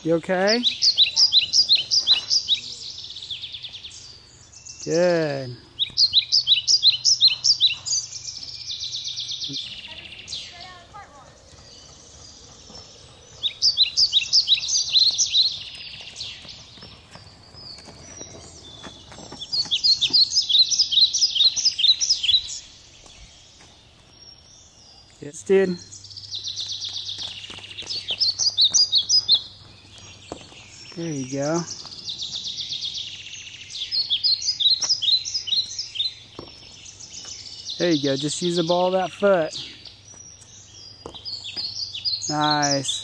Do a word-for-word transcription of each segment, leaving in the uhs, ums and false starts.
You okay? Good. Yes, dude. There you go. There you go. Just use the ball of that foot. Nice.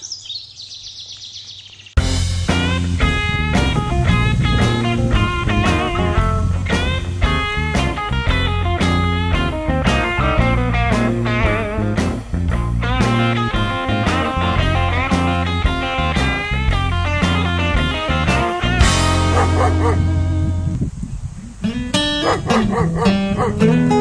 Thank you.